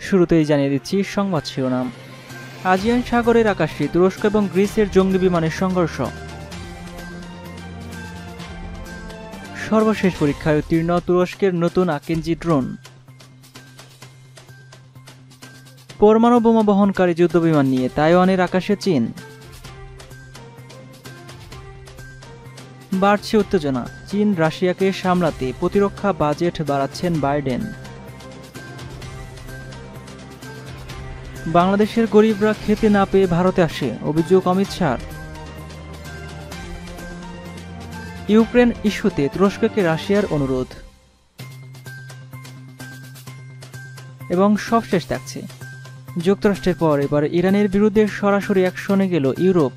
শুরুতেই জানিয়ে দিচ্ছি সংবাদ শিরোনাম। আজিয়ান সাগরের আকাশে তুরস্ক এবং গ্রিসের জঙ্গি বিমানের সংঘর্ষ। সর্বশেষ পরীক্ষায় উত্তীর্ণ তুরস্কের নতুন আকিনজি ড্রোন। পরমাণু বোমা বহনকারী যুদ্ধবিমান নিয়ে তাইওয়ানের আকাশে চীন। বাড়ছে উত্তেজনা, চীন রাশিয়াকে সামলাতে প্রতিরক্ষা বাজেট বাড়াচ্ছেন বাইডেন। বাংলাদেশের গরিবরা খেতে না পেয়ে ভারতে আসে, অভিযোগ অমিত শাহর। ইউক্রেন ইস্যুতে তুরস্ককে রাশিয়ার অনুরোধ। এবং সবশেষ থাকছে, যুক্তরাষ্ট্রের পর এবার ইরানের বিরুদ্ধে সরাসরি অ্যাকশনে গেল ইউরোপ।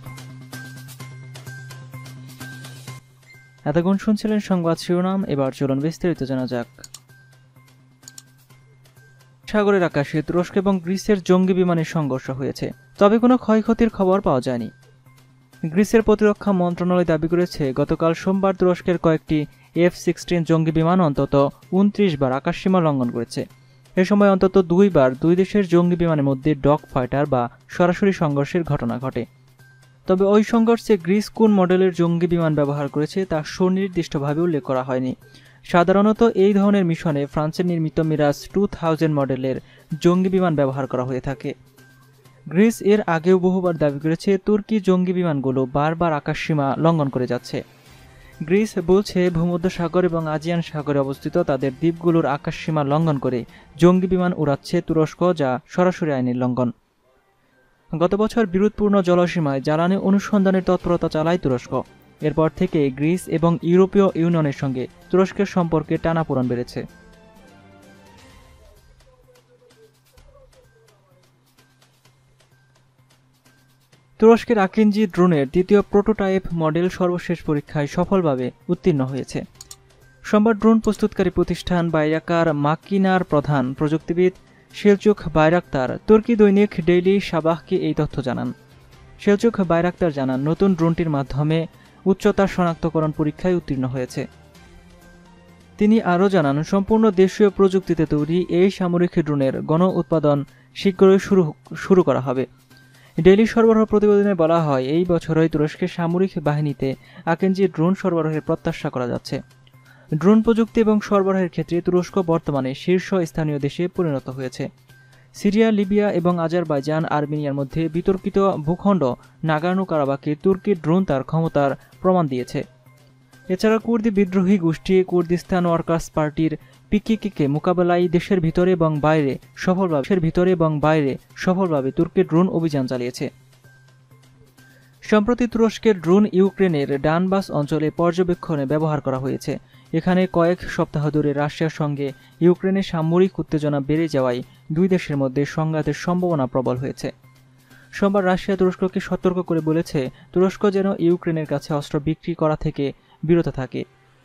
এতক্ষণ শুনছিলেন সংবাদ শিরোনাম, এবার চলুন বিস্তারিত জানা যাক। সাগরের আকাশে তুরস্ক এবং গ্রিসের জঙ্গি বিমানের সংঘর্ষ হয়েছে, তবে কোনো ক্ষয়ক্ষতির খবর পাওয়া যায়নি। গ্রিসের প্রতিরক্ষা মন্ত্রণালয় দাবি করেছে, গতকাল সোমবার তুরস্কের কয়েকটি F-16 জঙ্গি বিমান অন্তত 29 বার আকাশসীমা লঙ্ঘন করেছে। এ সময় অন্তত 2 বার দুই দেশের জঙ্গি বিমানের মধ্যে ডগ ফাইটার বা সরাসরি সংঘর্ষের ঘটনা ঘটে। তবে ওই সংঘর্ষে গ্রিস কোন মডেলের জঙ্গি বিমান ব্যবহার করেছে তা সুনির্দিষ্টভাবে উল্লেখ করা হয়নি। সাধারণত এই ধরনের মিশনে ফ্রান্সের নির্মিত মিরাজ 2000 মডেলের জঙ্গি বিমান ব্যবহার করা হয়ে থাকে। গ্রিস এর আগেও বহুবার দাবি করেছে, তুর্কি জঙ্গি বিমানগুলো বারবার আকাশসীমা লঙ্ঘন করে যাচ্ছে। গ্রিস বলছে, ভূমধ্যসাগর এবং আজিয়ান সাগরে অবস্থিত তাদের দ্বীপগুলোর আকাশসীমা লঙ্ঘন করে জঙ্গি বিমান উড়াচ্ছে তুরস্ক, যা সরাসরি আইনের লঙ্ঘন। গত বছর বিরোধপূর্ণ জলসীমায় জ্বালানি অনুসন্ধানের তৎপরতা চালায় তুরস্ক। এরপর থেকে গ্রিস এবং ইউরোপীয় ইউনিয়নের সঙ্গে তুরস্কের সম্পর্কে টানাপোড়েন বেড়েছে। তুরস্কের আকিনজি ড্রোনের দ্বিতীয় প্রোটোটাইপ মডেল সর্বশেষ পরীক্ষায় সফলভাবে উত্তীর্ণ হয়েছে। সোমবার ড্রোন প্রস্তুতকারী প্রতিষ্ঠান বাইরাকার মাকিনার প্রধান প্রযুক্তিবিদ সেলচুক বাইরাক্তার তুর্কি দৈনিক ডেইলি সাবাহকে এই তথ্য জানান। সেলচুক বাইরাক্তার জানান, নতুন ড্রোনটির মাধ্যমে উচ্চতা শনাক্তকরণ পরীক্ষায় উত্তীর্ণ হয়েছে। তিনি আরও জানান, সম্পূর্ণ দেশীয় প্রযুক্তিতে তৈরি এই সামরিক ড্রোনের গণ উৎপাদন শীঘ্রই শুরু করা হবে। ডেইলি সরবরাহ প্রতিবেদনে বলা হয়, এই বছরই তুরস্কের সামরিক বাহিনীতে আকিনজি ড্রোন সরবরাহের প্রত্যাশা করা যাচ্ছে। ড্রোন প্রযুক্তি এবং সরবরাহের ক্ষেত্রে তুরস্ক বর্তমানে শীর্ষ স্থানীয় দেশে পরিণত হয়েছে। সিরিয়া, লিবিয়া এবং আজারবাইজান, আর্মেনিয়ার মধ্যে বিতর্কিত ভূখণ্ড নাগোর্নো কারাবাখে তুর্কি ড্রোন তার ক্ষমতার প্রমাণ দিয়েছে। এছাড়া কুর্দি বিদ্রোহী গোষ্ঠী কুর্দিস্তান ওয়ার্কার্স পার্টির পিকেকে মোকাবেলায় দেশের ভিতরে এবং বাইরে সফলভাবে তুর্কি ড্রোন অভিযান চালিয়েছে। সম্প্রতি তুরস্কের ড্রোন ইউক্রেনের ডানবাস অঞ্চলে পর্যবেক্ষণে ব্যবহার করা হয়েছে। এখানে কয়েক সপ্তাহ ধরে রাশিয়ার সঙ্গে ইউক্রেনের সামরিক উত্তেজনা বেড়ে যাওয়ায় দুই দেশের মধ্যে সংঘাতের সম্ভাবনা প্রবল হয়েছে। সোমবার রাশিয়া তুরস্ককে সতর্ক করে বলেছে, তুরস্ক যেন ইউক্রেনের কাছে অস্ত্র বিক্রি করা থেকে বিরত থাকে।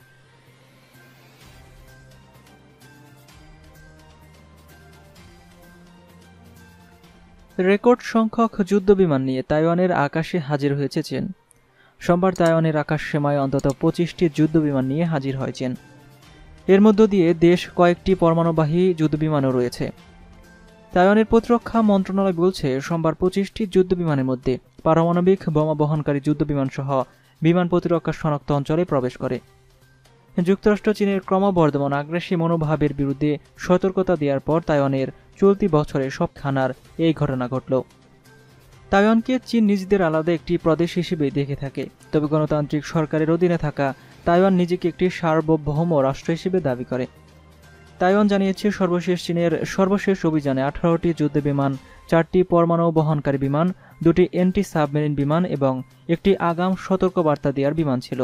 রেকর্ড সংখ্যক যুদ্ধবিমান নিয়ে তাইওয়ানের আকাশে হাজির হয়েছে চীন। সোমবার তাইওয়ানের আকাশসীমায় অন্তত 25টি যুদ্ধবিমান নিয়ে হাজির হয় চীন। এর মধ্য দিয়ে দেশ কয়েকটি পরমাণুবাহী যুদ্ধবিমানও রয়েছে। তাইওয়ানের প্রতিরক্ষা মন্ত্রণালয় বলছে, সোমবার 25টি যুদ্ধবিমানের মধ্যে পারমাণবিক বোমা বহনকারী যুদ্ধবিমান সহ বিমান প্রতিরক্ষা শনাক্ত অঞ্চলে প্রবেশ করে। যুক্তরাষ্ট্র চীনের ক্রমবর্ধমান আগ্রাসী মনোভাবের বিরুদ্ধে সতর্কতা দেওয়ার পর তাইওয়ানের চলতি বছরে সবখানার এই ঘটনা ঘটল। তাইওয়ানকে চীন নিজেদের আলাদা একটি প্রদেশ হিসেবে দেখে থাকে, তবে গণতান্ত্রিক সরকারের অধীনে থাকা তাইওয়ান নিজেকে একটি সার্বভৌম রাষ্ট্র হিসেবে দাবি করে। তাইওয়ান জানিয়েছে, চীনের সর্বশেষ অভিযানে 18টি যুদ্ধবিমান, 4টি পরমাণু বহনকারী বিমান, 2টি অ্যান্টি সাবমেরিন বিমান এবং একটি আগাম সতর্কবার্তা দেওয়ার বিমান ছিল।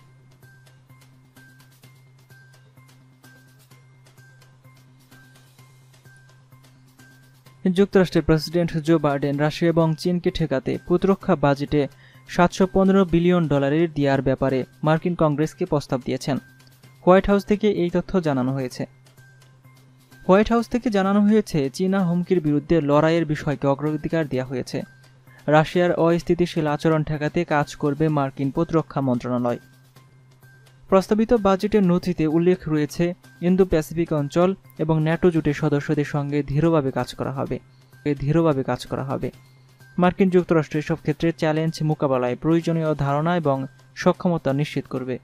যুক্তরাষ্ট্রের প্রেসিডেন্ট জো বাইডেন রাশিয়া এবং চীনকে ঠেকাতে প্রতিরক্ষা বাজেটে $715 বিলিয়ন দেওয়ার ব্যাপারে মার্কিন কংগ্রেসকে প্রস্তাব দিয়েছেন। হোয়াইট হাউস থেকে এই তথ্য জানানো হয়েছে, চীনা হুমকির বিরুদ্ধে লড়াইয়ের বিষয়কে অগ্রাধিকার দেওয়া হয়েছে। রাশিয়ার অস্থিতিশীল আচরণ ঠেকাতে কাজ করবে মার্কিন প্রতিরক্ষা মন্ত্রণালয়। প্রস্তাবিত বাজেটের নথিতে উল্লেখ রয়েছে ইন্দো প্যাসিফিক অঞ্চল এবং ন্যাটো জোটের সদস্যদের সঙ্গে দৃঢ়ভাবে কাজ করা হবে। মার্কিন যুক্তরাষ্ট্র এসব ক্ষেত্রে চ্যালেঞ্জ মোকাবেলায় প্রয়োজনীয় ধারণা এবং সক্ষমতা নিশ্চিত করবে।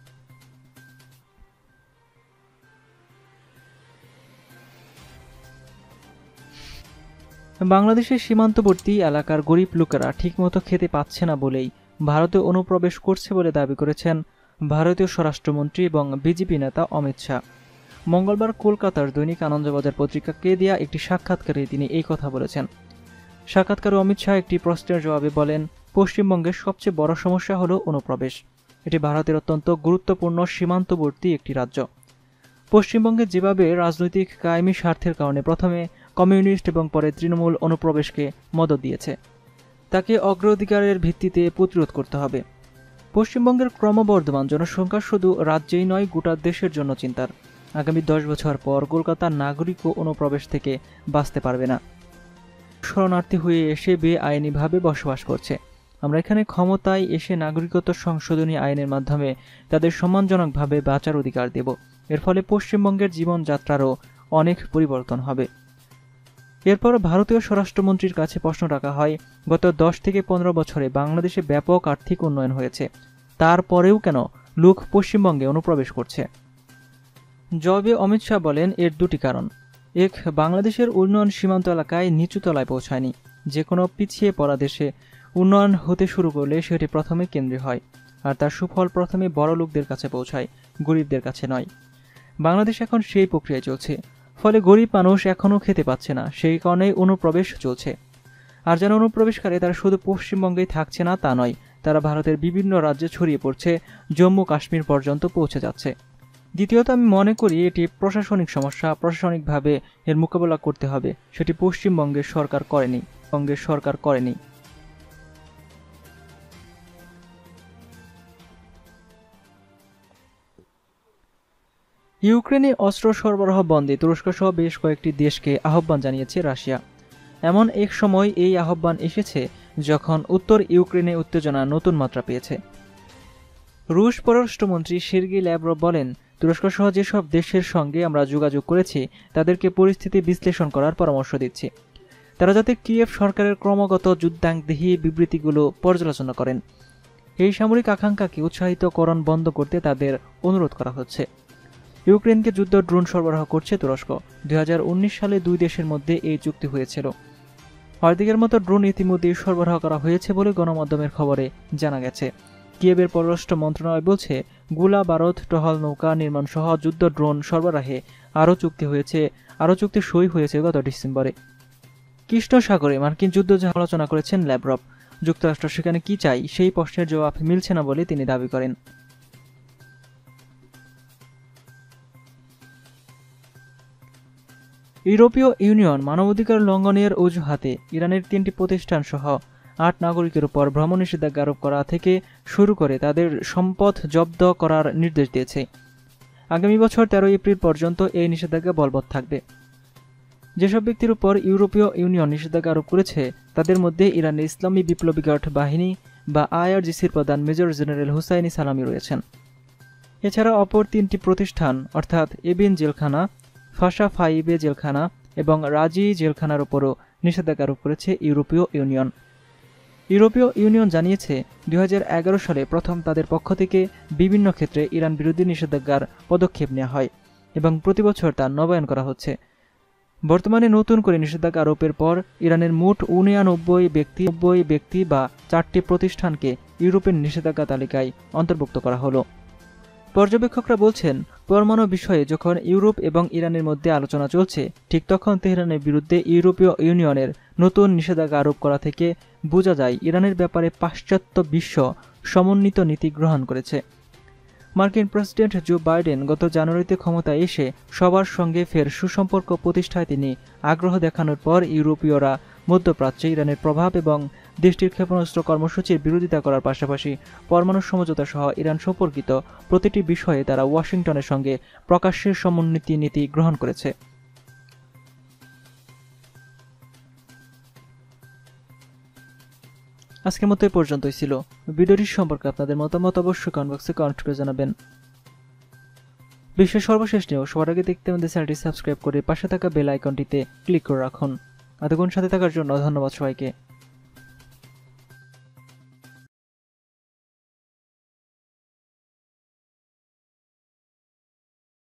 বাংলাদেশের সীমান্তবর্তী এলাকার গরিব লোকেরা ঠিকমতো খেতে পাচ্ছে না বলেই ভারতে অনুপ্রবেশ করছে বলে দাবি করেছেন ভারতীয় স্বরাষ্ট্রমন্ত্রী এবং বিজেপি নেতা অমিত শাহ। মঙ্গলবার কলকাতার দৈনিক আনন্দবাজার পত্রিকাকে দেয়া একটি সাক্ষাৎকারে তিনি এই কথা বলেছেন। সাক্ষাৎকারে অমিত শাহ একটি প্রশ্নের জবাবে বলেন, পশ্চিমবঙ্গের সবচেয়ে বড় সমস্যা হল অনুপ্রবেশ। এটি ভারতের অত্যন্ত গুরুত্বপূর্ণ সীমান্তবর্তী একটি রাজ্য। পশ্চিমবঙ্গে যেভাবে রাজনৈতিক কায়েমি স্বার্থের কারণে প্রথমে কমিউনিস্ট এবং পরে তৃণমূল অনুপ্রবেশকে মদত দিয়েছে, তাকে অগ্রাধিকারের ভিত্তিতে প্রতিরোধ করতে হবে। পশ্চিমবঙ্গের ক্রমবর্ধমান জনসংখ্যা শুধু রাজ্যেই নয়, গোটা দেশের জন্য চিন্তার। আগামী 10 বছর পর কলকাতার নাগরিকও অনুপ্রবেশ থেকে বাঁচতে পারবে না। শরণার্থী হয়ে এসে বেআইনিভাবে বসবাস করছে। আমরা এখানে ক্ষমতায় এসে নাগরিকত্ব সংশোধনী আইনের মাধ্যমে তাদের সম্মানজনকভাবে বাঁচার অধিকার দেব। এর ফলে পশ্চিমবঙ্গের জীবনযাত্রারও অনেক পরিবর্তন হবে। এরপর ভারতীয় স্বরাষ্ট্রমন্ত্রীর কাছে প্রশ্ন রাখা হয়, গত 10 থেকে 15 বছরে বাংলাদেশে ব্যাপক আর্থিক উন্নয়ন হয়েছে, তারপরেও কেন লোক পশ্চিমবঙ্গে অনুপ্রবেশ করছে? জবাবে অমিত শাহ বলেন, এর দুটি কারণ। এক, বাংলাদেশের উন্নয়ন সীমান্ত এলাকায় নিচু তলায় পৌঁছায়নি। যে কোনো পিছিয়ে পড়া দেশে উন্নয়ন হতে শুরু করলে সেটি প্রথমে কেন্দ্রে হয়, আর তার সুফল প্রথমে বড় লোকদের কাছে পৌঁছায়, গরিবদের কাছে নয়। বাংলাদেশ এখন সেই প্রক্রিয়ায় চলছে। ফলে গরিব মানুষ এখনও খেতে পাচ্ছে না, সেই কারণেই অনুপ্রবেশ চলছে। আর যারা অনুপ্রবেশকারী তারা শুধু পশ্চিমবঙ্গেই থাকছে না তা নয়, তারা ভারতের বিভিন্ন রাজ্যে ছড়িয়ে পড়ছে, জম্মু কাশ্মীর পর্যন্ত পৌঁছে যাচ্ছে। দ্বিতীয়ত, আমি মনে করি এটি প্রশাসনিক সমস্যা, প্রশাসনিকভাবে এর মোকাবেলা করতে হবে, সেটি পশ্চিমবঙ্গের সরকার করেনি। ইউক্রেনে অস্ত্র সরবরাহ বন্ধে তুরস্ক সহ বেশ কয়েকটি দেশকে আহ্বান জানিয়েছে রাশিয়া। এমন এক সময় এই আহ্বান এসেছে যখন উত্তর ইউক্রেনে উত্তেজনা নতুন মাত্রা পেয়েছে। রুশ পররাষ্ট্রমন্ত্রী সের্গেই ল্যাভরভ বলেন, তুরস্ক সহ যেসব দেশের সঙ্গে আমরা যোগাযোগ করেছি তাদেরকে পরিস্থিতি বিশ্লেষণ করার পরামর্শ দিচ্ছি। তারা যাতে কিয়েভ সরকারের ক্রমাগত যুদ্ধাঙ্গদেহী বিবৃতিগুলো পর্যালোচনা করেন। এই সামরিক আকাঙ্ক্ষাকে উৎসাহিতকরণ বন্ধ করতে তাদের অনুরোধ করা হচ্ছে। ইউক্রেনকে যুদ্ধ ড্রোন সরবরাহ করছে তুরস্ক। 2019 সালে দুই দেশের মধ্যে এই চুক্তি হয়েছিল। অর্ধেকের মতো ড্রোন ইতিমধ্যেই সরবরাহ করা হয়েছে বলে গণমাধ্যমের খবরে জানা গেছে। কিয়েভের পররাষ্ট্র মন্ত্রণালয় বলছে, গোলা বারুদ, টহল নৌকা নির্মাণ সহ যুদ্ধ ড্রোন সরবরাহে আরও চুক্তি সই হয়েছে গত ডিসেম্বরে। কৃষ্ণ সাগরে মার্কিন যুদ্ধজাহাজ আলোচনা করেছেন ল্যাভরভ। যুক্তরাষ্ট্র সেখানে কি চাই সেই প্রশ্নের জবাব মিলছে না বলে তিনি দাবি করেন। ইউরোপীয় ইউনিয়ন মানবাধিকার লঙ্ঘনের অজুহাতে ইরানের 3টি প্রতিষ্ঠান সহ 8 নাগরিকের উপর ভ্রমণ নিষেধাজ্ঞা আরোপ করা থেকে শুরু করে তাদের সম্পদ জব্দ করার নির্দেশ দিয়েছে। আগামী বছর 13 এপ্রিল পর্যন্ত এই নিষেধাজ্ঞা বলবৎ থাকবে। যেসব ব্যক্তির উপর ইউরোপীয় ইউনিয়ন নিষেধাজ্ঞা আরোপ করেছে তাদের মধ্যে ইরানের ইসলামী বিপ্লবী গার্ড বাহিনী বা IRGCর প্রধান মেজর জেনারেল হুসাইনি সালামি রয়েছেন। এছাড়া অপর 3টি প্রতিষ্ঠান অর্থাৎ এবিন জেলখানা, ফাশা ফাইবে জেলখানা এবং রাজি জেলখানার উপরও নিষেধাজ্ঞা আরোপ করেছে ইউরোপীয় ইউনিয়ন। ইউরোপীয় ইউনিয়ন জানিয়েছে 2011 সালে প্রথম তাদের পক্ষ থেকে বিভিন্ন ক্ষেত্রে ইরান বিরোধী নিষেধাজ্ঞার পদক্ষেপ নেওয়া হয় এবং প্রতি বছর তা নবায়ন করা হচ্ছে। বর্তমানে নতুন করে নিষেধাজ্ঞা আরোপের পর ইরানের মোট 89 ব্যক্তি বা 4টি প্রতিষ্ঠানকে ইউরোপের নিষেধাজ্ঞা তালিকায় অন্তর্ভুক্ত করা হলো। পর্যবেক্ষকরা বলছেন, পরমাণু বিষয়ে যখন ইউরোপ এবং ইরানের মধ্যে আলোচনা চলছে ঠিক তখন তেহরানের বিরুদ্ধে ইউরোপীয় ইউনিয়নের নতুন নিষেধাজ্ঞা আরোপ করা থেকে বোঝা যায় ইরানের ব্যাপারে পাশ্চাত্য বিশ্ব সমন্বিত নীতি গ্রহণ করেছে। মার্কিন প্রেসিডেন্ট জো বাইডেন গত জানুয়ারিতে ক্ষমতায় এসে সবার সঙ্গে ফের সুসম্পর্ক প্রতিষ্ঠায় তিনি আগ্রহ দেখানোর পর ইউরোপীয়রা মধ্যপ্রাচ্যে ইরানের প্রভাব এবং দেশটির ক্ষেপণাস্ত্র কর্মসূচির বিরোধিতা করার পাশাপাশি পরমাণু সমঝোতা সহ ইরান সম্পর্কিত প্রতিটি বিষয়ে তারা ওয়াশিংটনের সঙ্গে প্রকাশ্যে সমন্বিত নীতি গ্রহণ করেছে। আজকের মতো এই পর্যন্তই ছিল। ভিডিওটি সম্পর্কে আপনাদের মতামত অবশ্যই কমেন্ট বক্সে কমেন্ট করে জানাবেন। বিশ্বের সর্বশেষ নিউজ সবার আগে দেখতে আমাদের চ্যানেলটি সাবস্ক্রাইব করে পাশে থাকা বেল আইকনটিতে ক্লিক করে রাখুন। এতক্ষণ সাথে থাকার জন্য ধন্যবাদ সবাইকে।